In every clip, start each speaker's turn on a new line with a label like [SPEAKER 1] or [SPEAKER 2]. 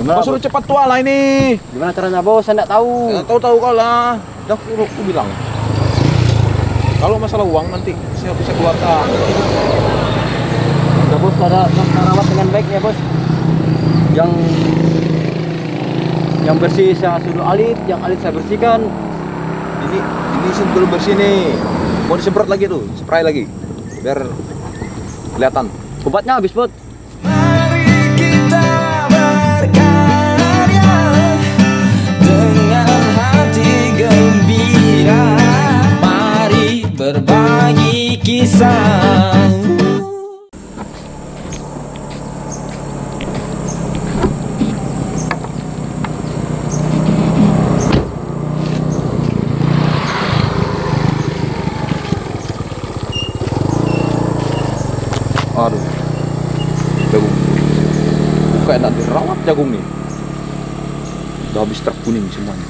[SPEAKER 1] Gimana, suruh cepat tua lah ini.
[SPEAKER 2] Gimana caranya bos? Saya nggak tahu.
[SPEAKER 1] Ya, tahu kau lah. Udah aku bilang. Kalau masalah uang nanti saya bisa keluarkan.
[SPEAKER 2] Ya bos, saya rawat dengan baik ya bos. Yang bersih saya suruh alit, yang alit saya bersihkan.
[SPEAKER 1] Ini sentul bersih nih. Mau disemprot lagi tuh, spray lagi. Biar kelihatan.
[SPEAKER 2] Obatnya habis bos.
[SPEAKER 3] Mari kita berkarya dengan hati gembira. Mari berbagi kisah.
[SPEAKER 1] Aduh, jagung. Kayak nak dirawat jagung nih. Udah habis terkuning semuanya.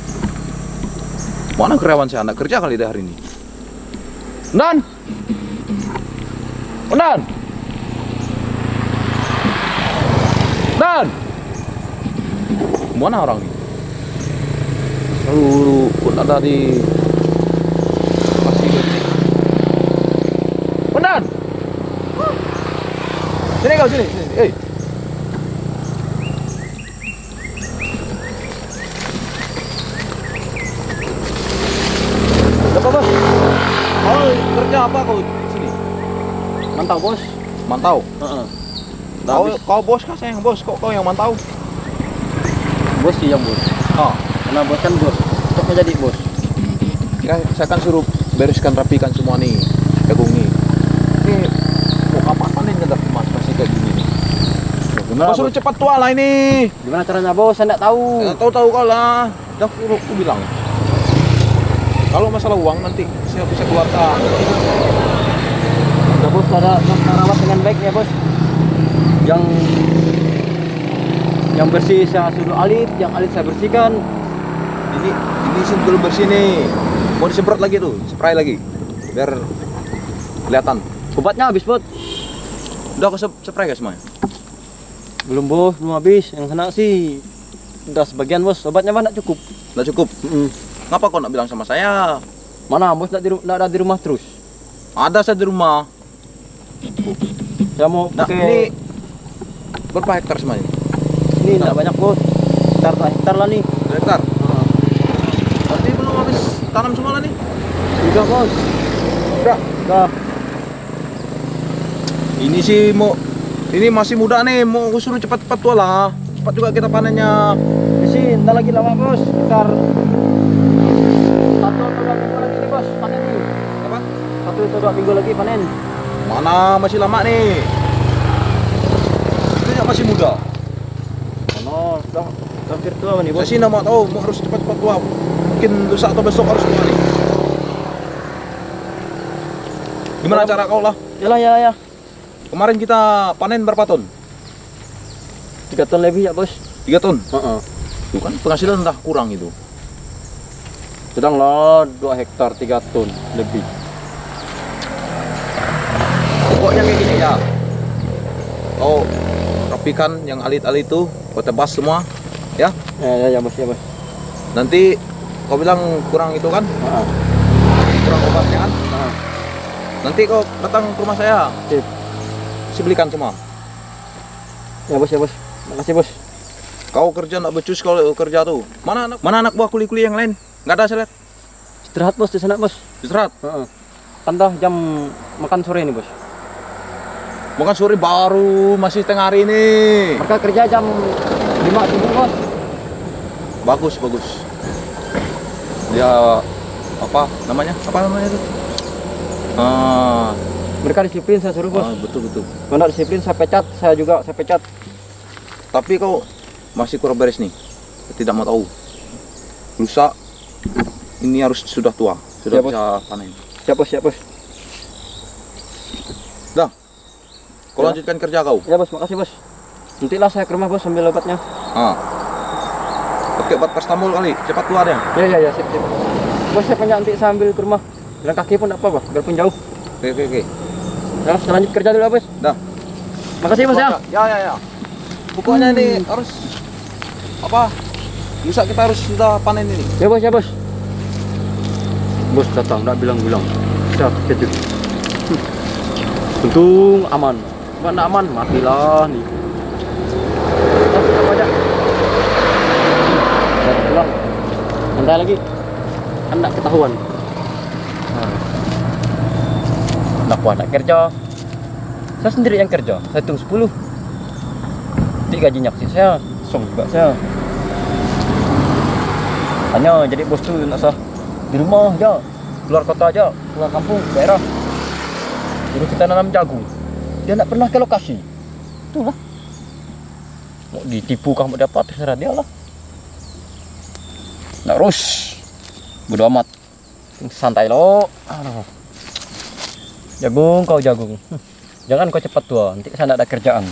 [SPEAKER 1] Mana karyawan saya anak kerja kali deh hari ini. Nan, Nan, mana orang ini? Pun ada di masih ini. Nan. Sini kau, sini. Apa bos? Kau kerja apa kau di sini?
[SPEAKER 2] Mantau bos.
[SPEAKER 1] Mantau. Kau bos kah saya yang bos? Kok kau yang mantau?
[SPEAKER 2] Bos sih yang bos.
[SPEAKER 1] Oh,
[SPEAKER 2] Karena bos kan bos. Cocoknya jadi bos.
[SPEAKER 1] ya, saya kan suruh bereskan rapikan semua nih jagung nih. Ini mau apa panen kan tapi mas masih kayak gini nih.
[SPEAKER 2] Gimana,
[SPEAKER 1] Kau suruh
[SPEAKER 2] bos?
[SPEAKER 1] cepat tua lah ini.
[SPEAKER 2] Gimana caranya bos? Saya nggak tahu.
[SPEAKER 1] Ya, tahu kau lah. Udah aku bilang. Kalau masalah uang nanti saya bisa keluarkan.
[SPEAKER 2] Ya bos, saya rawat dengan baik ya bos. Yang bersih saya suruh alit, yang alit saya bersihkan.
[SPEAKER 1] Ini sentul bersih nih. Mau disemprot lagi tuh, spray lagi. Biar kelihatan.
[SPEAKER 2] Obatnya habis bos.
[SPEAKER 1] Udah aku spray guys semuanya.
[SPEAKER 2] Belum bos, belum habis. Yang kena sih udah sebagian bos. Obatnya mana cukup?
[SPEAKER 1] Udah cukup. Ngapa kau nak bilang sama saya?
[SPEAKER 2] Mana bos nggak ada di rumah terus?
[SPEAKER 1] Ada saya di rumah.
[SPEAKER 2] Saya mau
[SPEAKER 1] Nah,
[SPEAKER 2] pakai
[SPEAKER 1] ini berapa hektar semuanya?
[SPEAKER 2] ini nggak banyak bos. Hektar lah nih.
[SPEAKER 1] 2 hektar. Berarti belum habis tanam semua lah nih.
[SPEAKER 2] Udah bos.
[SPEAKER 1] Udah.
[SPEAKER 2] Udah.
[SPEAKER 1] Ini sih ini masih muda nih, mau aku suruh cepat-cepat tua lah. Cepat juga kita panennya.
[SPEAKER 2] Di sini ntar lagi lama bos. Sekitar 1 atau 2 minggu lagi nih bos panen nih.
[SPEAKER 1] Apa?
[SPEAKER 2] 1 atau 2 minggu lagi panen.
[SPEAKER 1] Mana masih lama nih? Ini masih muda.
[SPEAKER 2] Oh, sudah hampir tua nih
[SPEAKER 1] Saya
[SPEAKER 2] bos.
[SPEAKER 1] sih nggak mau tahu, mau harus cepat-cepat tua. Mungkin lusa atau besok harus tua nih. Gimana cara kau lah?
[SPEAKER 2] Ya.
[SPEAKER 1] Kemarin kita panen berapa ton?
[SPEAKER 2] 3 ton lebih ya bos.
[SPEAKER 1] 3 ton.
[SPEAKER 2] Heeh.
[SPEAKER 1] Itu kan penghasilan udah kurang itu.
[SPEAKER 2] Sedang lah 2 hektar 3 ton lebih.
[SPEAKER 1] Pokoknya kayak gini ya. Kau rapikan yang alit-alit itu, kau tebas semua, ya.
[SPEAKER 2] Ya bos.
[SPEAKER 1] Nanti kau bilang kurang itu kan?
[SPEAKER 2] Heeh.
[SPEAKER 1] Kurang obatnya kan?
[SPEAKER 2] Heeh.
[SPEAKER 1] Nanti kau datang ke rumah saya,
[SPEAKER 2] Sip.
[SPEAKER 1] saya belikan semua.
[SPEAKER 2] Ya bos. Makasih bos.
[SPEAKER 1] Kau kerja nak becus kalau kerja tuh. Mana anak buah kuli-kuli yang lain? Nggak ada saya lihat.
[SPEAKER 2] Istirahat bos di sana bos.
[SPEAKER 1] Istirahat.
[SPEAKER 2] Heeh. Kan dah jam makan sore nih bos.
[SPEAKER 1] Bukan sore baru, masih tengah hari ini.
[SPEAKER 2] Mereka kerja jam 5 subuh bos.
[SPEAKER 1] Bagus. Dia apa namanya itu?
[SPEAKER 2] Mereka disiplin saya suruh bos.
[SPEAKER 1] Betul.
[SPEAKER 2] Kalau nggak disiplin saya pecat, saya pecat.
[SPEAKER 1] Tapi kau masih kurang beres nih. Tidak mau tahu. Lusa ini harus sudah tua, sudah
[SPEAKER 2] Ya, bos.
[SPEAKER 1] bisa panen.
[SPEAKER 2] Siap bos.
[SPEAKER 1] Dah. Kau
[SPEAKER 2] Ya.
[SPEAKER 1] lanjutkan kerja kau.
[SPEAKER 2] Ya bos, makasih bos. Nantilah saya ke rumah bos ambil obatnya.
[SPEAKER 1] Pakai obat paracetamol kali, cepat tua dia.
[SPEAKER 2] Ya, sip. Bos saya punya nanti saya ambil ke rumah. Jalan kaki pun apa biarpun jauh.
[SPEAKER 1] Oke.
[SPEAKER 2] Ya, saya lanjut kerja dulu bos.
[SPEAKER 1] Dah.
[SPEAKER 2] Makasih bos ya.
[SPEAKER 1] Ya. Pokoknya ini harus apa? Lusa kita harus sudah panen ini.
[SPEAKER 2] Ya bos, ya bos. Bos datang, nggak bilang-bilang. Siap, kejut. Untung aman. Nggak aman, matilah nih. Apa aja? Pulang. Nanti lagi. Kan nggak ketahuan. Nak kuat nak kerja. Saya sendiri yang kerja. Saya hitung 10. Nanti gajinya kasih saya. Song juga saya. Hanya jadi bos tuh nak sah di rumah aja, keluar kota aja, keluar kampung, daerah. Jadi kita nanam jagung. Dia nak pernah ke lokasi. Itulah. Mau ditipu kah mau dapat terserah dia lah. Nak terus. Bodo amat. Santai lo. Aduh. Jagung kau jagung. Jangan kau cepat tua, nanti saya tidak ada kerjaan.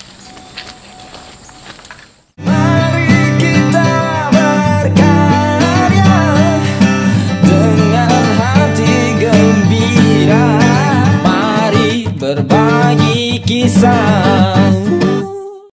[SPEAKER 3] Mari kita berkarya dengan hati gembira. Mari berbagi kisah.